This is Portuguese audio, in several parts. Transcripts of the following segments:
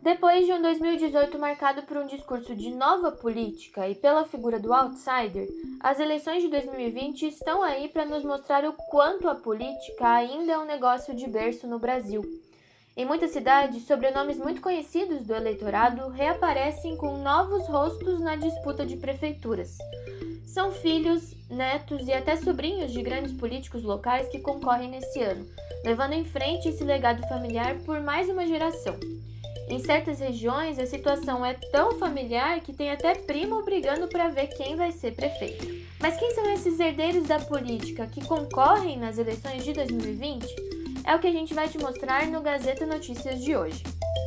Depois de um 2018 marcado por um discurso de nova política e pela figura do outsider, as eleições de 2020 estão aí para nos mostrar o quanto a política ainda é um negócio de berço no Brasil. Em muitas cidades, sobrenomes muito conhecidos do eleitorado reaparecem com novos rostos na disputa de prefeituras. São filhos, netos e até sobrinhos de grandes políticos locais que concorrem nesse ano, levando em frente esse legado familiar por mais uma geração. Em certas regiões, a situação é tão familiar que tem até primo brigando para ver quem vai ser prefeito. Mas quem são esses herdeiros da política que concorrem nas eleições de 2020? É o que a gente vai te mostrar no Gazeta Notícias de hoje.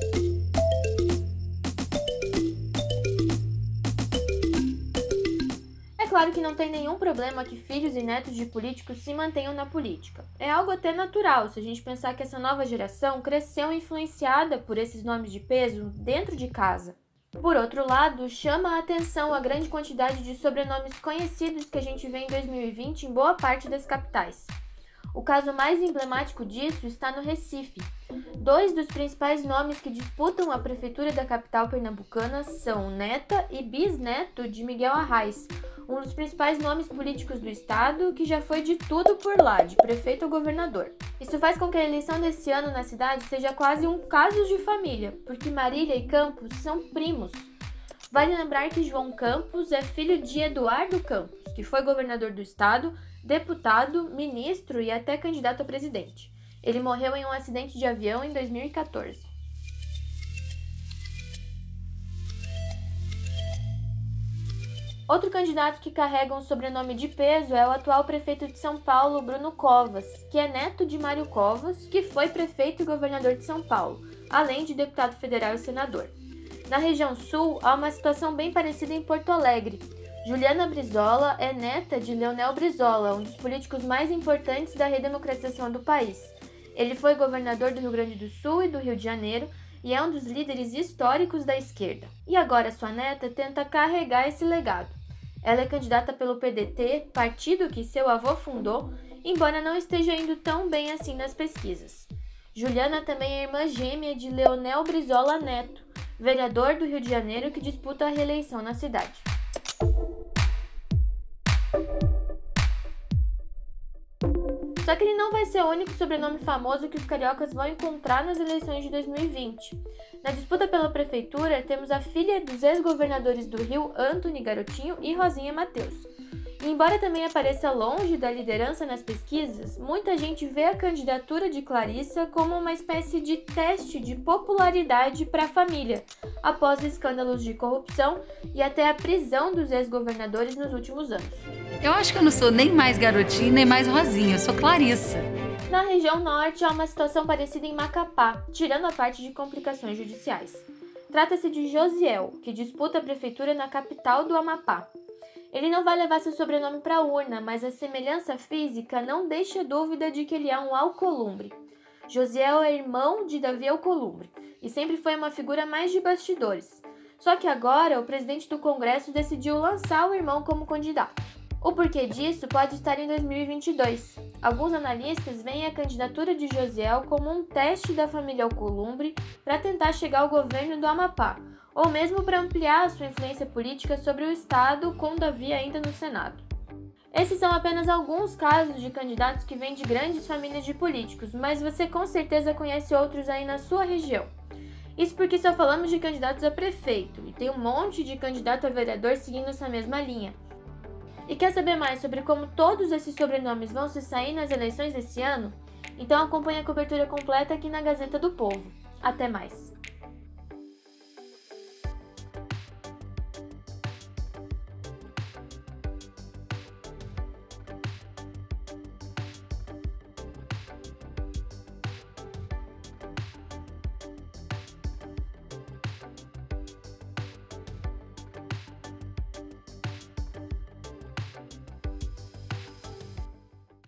É claro que não tem nenhum problema que filhos e netos de políticos se mantenham na política. É algo até natural se a gente pensar que essa nova geração cresceu influenciada por esses nomes de peso dentro de casa. Por outro lado, chama a atenção a grande quantidade de sobrenomes conhecidos que a gente vê em 2020 em boa parte das capitais. O caso mais emblemático disso está no Recife. Dois dos principais nomes que disputam a prefeitura da capital pernambucana são neta e bisneto de Miguel Arraes, um dos principais nomes políticos do estado, que já foi de tudo por lá, de prefeito a governador. Isso faz com que a eleição desse ano na cidade seja quase um caso de família, porque Marília e Campos são primos. Vale lembrar que João Campos é filho de Eduardo Campos, que foi governador do estado, deputado, ministro e até candidato a presidente. Ele morreu em um acidente de avião em 2014. Outro candidato que carrega um sobrenome de peso é o atual prefeito de São Paulo, Bruno Covas, que é neto de Mário Covas, que foi prefeito e governador de São Paulo, além de deputado federal e senador. Na região sul, há uma situação bem parecida em Porto Alegre. Juliana Brizola é neta de Leonel Brizola, um dos políticos mais importantes da redemocratização do país. Ele foi governador do Rio Grande do Sul e do Rio de Janeiro e é um dos líderes históricos da esquerda. E agora sua neta tenta carregar esse legado. Ela é candidata pelo PDT, partido que seu avô fundou, embora não esteja indo tão bem assim nas pesquisas. Juliana também é irmã gêmea de Leonel Brizola Neto, vereador do Rio de Janeiro que disputa a reeleição na cidade. Só que ele não vai ser o único sobrenome famoso que os cariocas vão encontrar nas eleições de 2020. Na disputa pela prefeitura, temos a filha dos ex-governadores do Rio, Antony Garotinho, e Rosinha Matheus. E embora também apareça longe da liderança nas pesquisas, muita gente vê a candidatura de Clarissa como uma espécie de teste de popularidade para a família, após escândalos de corrupção e até a prisão dos ex-governadores nos últimos anos. Eu acho que eu não sou nem mais Garotinho, nem mais Rosinha, eu sou Clarissa. Na região norte, há uma situação parecida em Macapá, tirando a parte de complicações judiciais. Trata-se de Josiel, que disputa a prefeitura na capital do Amapá. Ele não vai levar seu sobrenome para a urna, mas a semelhança física não deixa dúvida de que ele é um Alcolumbre. Josiel é irmão de Davi Alcolumbre e sempre foi uma figura mais de bastidores. Só que agora o presidente do Congresso decidiu lançar o irmão como candidato. O porquê disso pode estar em 2022. Alguns analistas veem a candidatura de Josiel como um teste da família Alcolumbre para tentar chegar ao governo do Amapá, ou mesmo para ampliar a sua influência política sobre o estado com Davi ainda no Senado. Esses são apenas alguns casos de candidatos que vêm de grandes famílias de políticos, mas você com certeza conhece outros aí na sua região. Isso porque só falamos de candidatos a prefeito, e tem um monte de candidato a vereador seguindo essa mesma linha. E quer saber mais sobre como todos esses sobrenomes vão se sair nas eleições desse ano? Então acompanhe a cobertura completa aqui na Gazeta do Povo. Até mais!